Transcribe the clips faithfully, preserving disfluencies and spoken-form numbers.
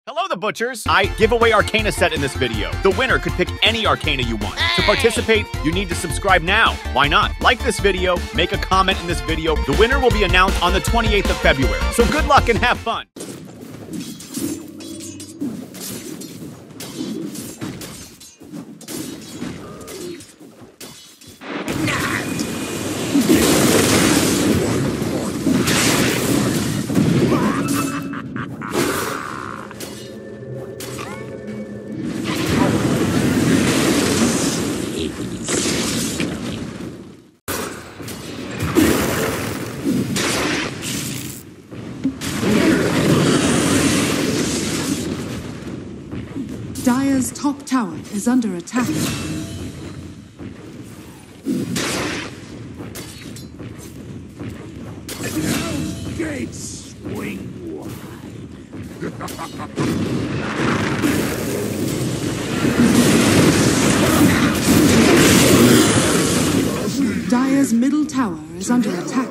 Hello, the Butchers! I give away Arcana set in this video. The winner could pick any Arcana you want. To participate, you need to subscribe now. Why not? Like this video, make a comment in this video. The winner will be announced on the twenty-eighth of February. So good luck and have fun! Dire's top tower is under attack. Hell's gates swing wide. Dire's middle tower is under attack.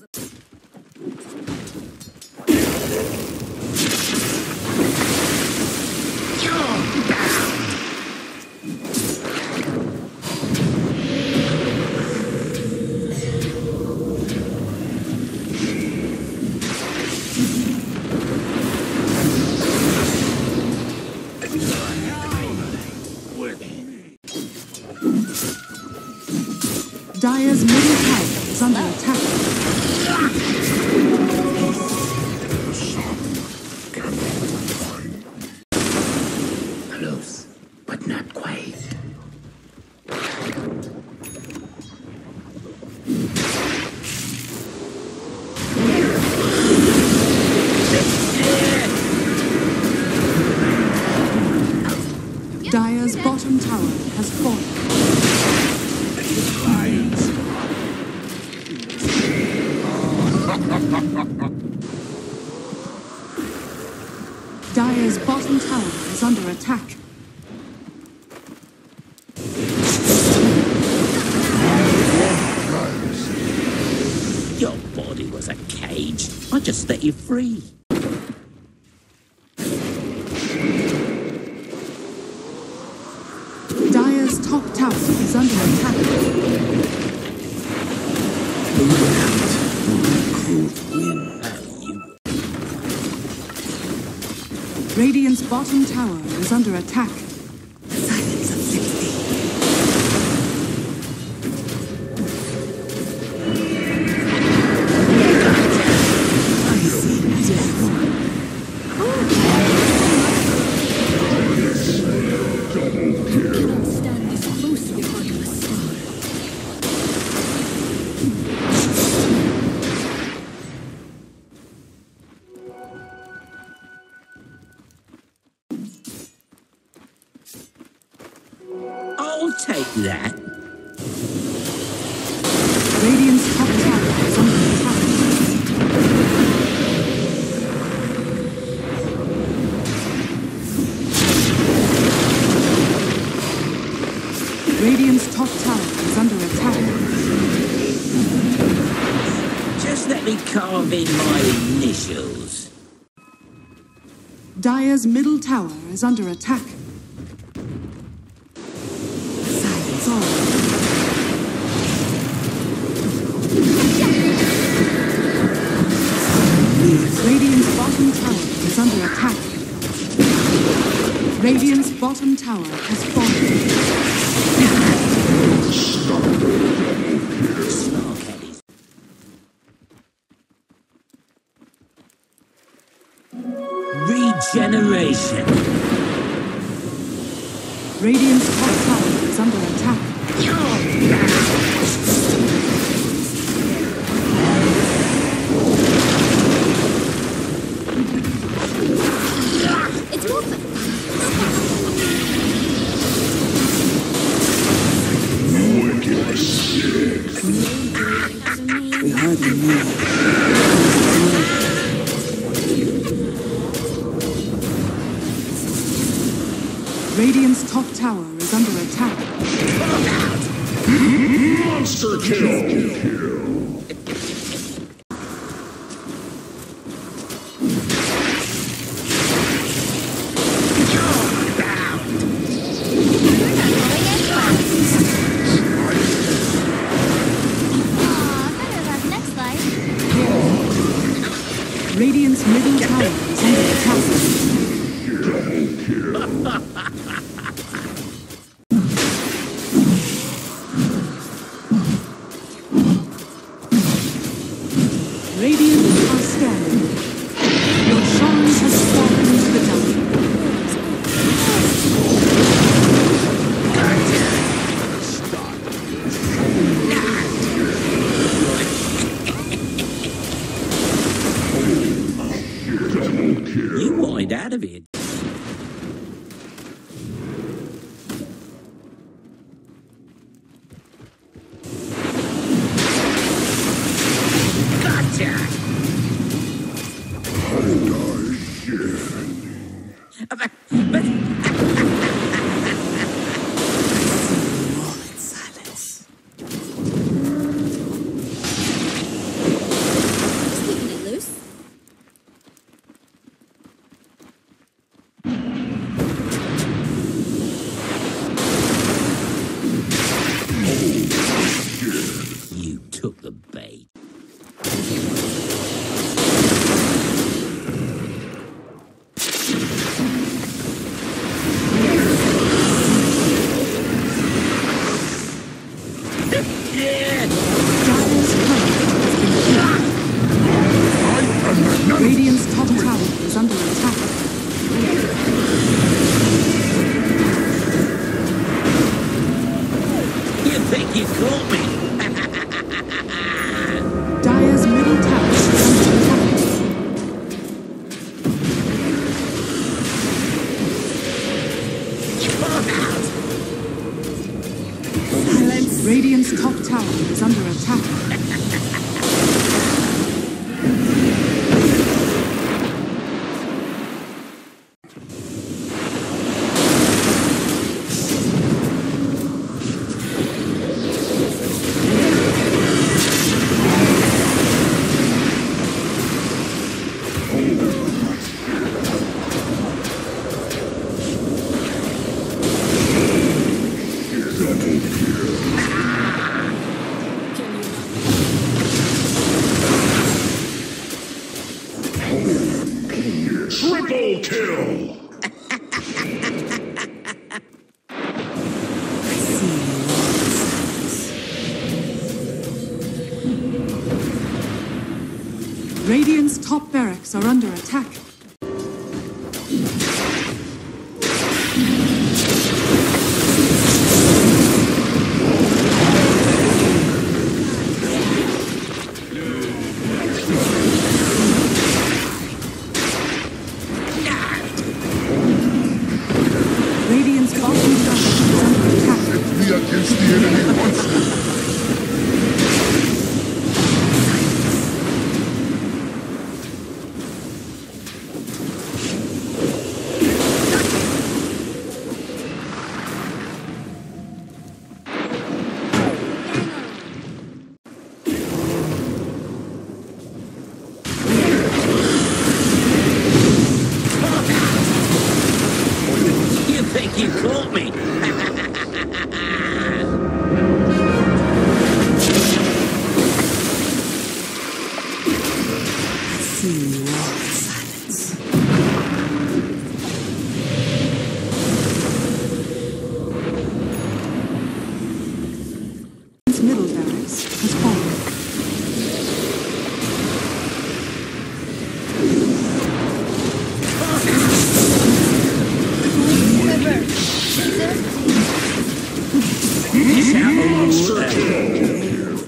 Dire's middle tower is under attack. Close, but not quite. Dire's bottom tower has fallen. Dire's bottom tower is under attack. Your body was a cage. I just set you free. Dire's top tower is under attack. Radiant's bottom tower is under attack. Silence of sixty. I see death. Cannot stand this close before you must stop. I'll take that. Radiant's top tower is under attack. Radiant's top tower is under attack. Just let me carve in my initials. Dire's middle tower is under attack. Silence all. Radiant's bottom tower is under attack. Radiant's bottom tower has fallen. Regeneration. Radiant's top tower is under attack. It's open. Wicked shit. We hardly knew. Radiant's top tower is under attack. Monster kill. But, but All in silence. Just keeping it loose. you took the bait. Radiant's top tower is under attack. You think you caught me? Dire's middle tower is under attack. Come out! Silence. Radiant's top tower is under attack. Triple kill! I see you all in silence. Radiant's top barracks are under attack. Radiant's bottom tower is under attack. Me against the enemy once more. You think you caught me? I see you all in silence. Its middle barracks has fallen. Monster kill!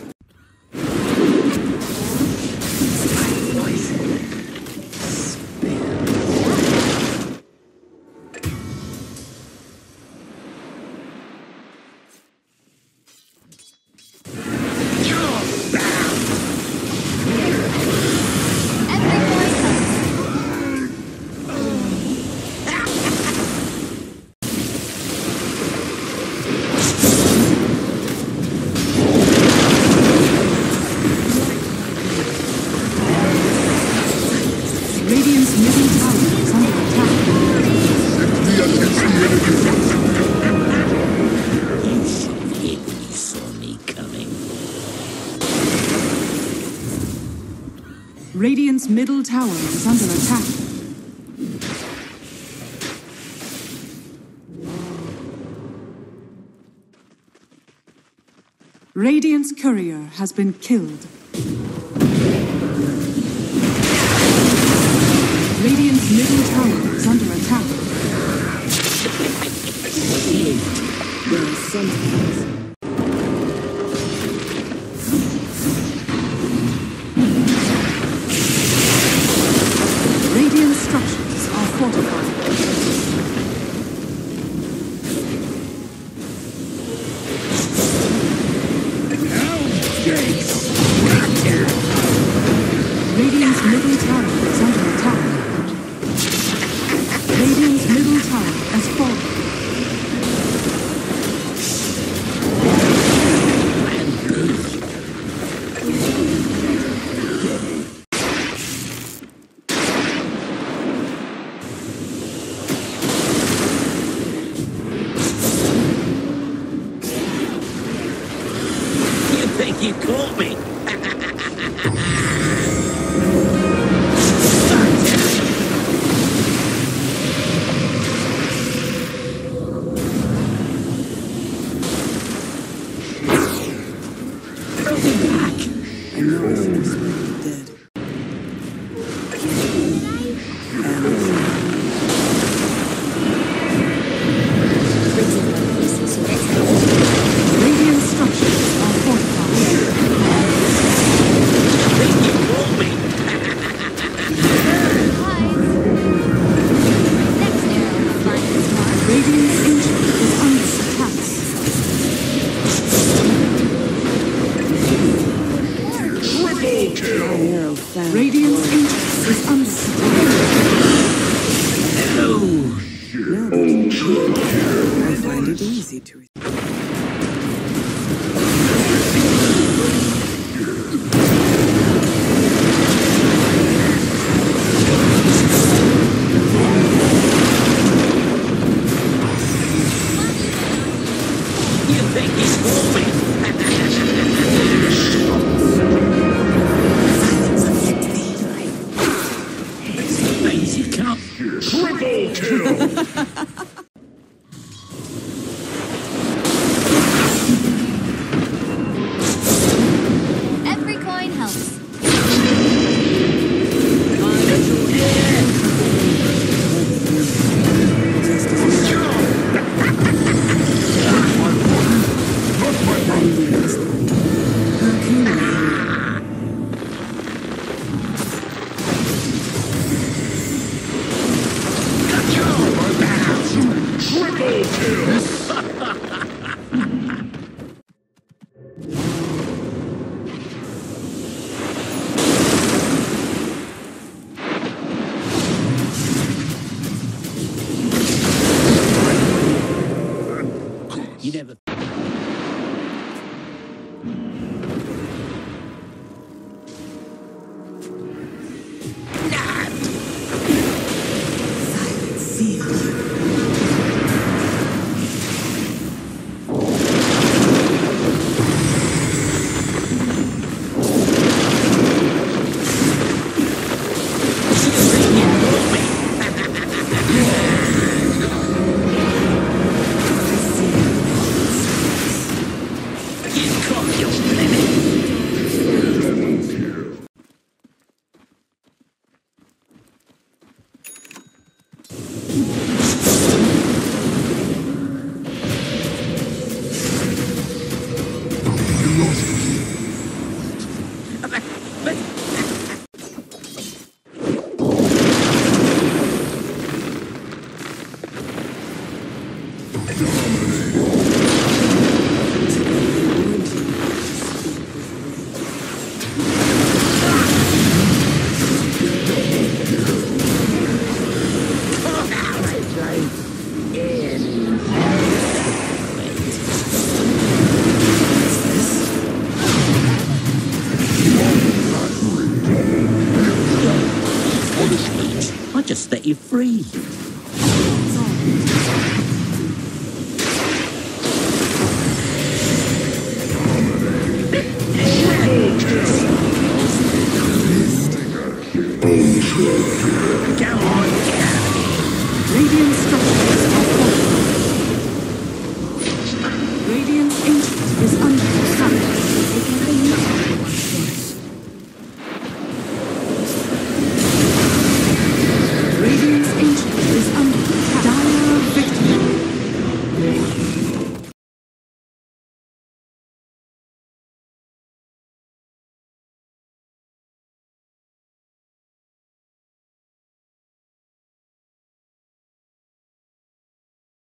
Radiant's middle tower is under attack. Me against the enemy once more. You should have hit when you saw me coming. Radiant's middle tower is under attack. Radiant's courier has been killed. Radiant's middle tower is under attack. There are some things. Radiant structures are fortified. Radiant's middle tower is under attack. Radiant's caught me. I know if he was really dead. Radiant structures are fortified. Radiant's ancient is under attack. Triple kill. My arrow found. Radiant's ancient is under attack. I find it easy to. You think he's caught me? Lazy cup. Triple kill. Every coin helps. Triple kill. You never. I just set you free. Radiant structures are fortified.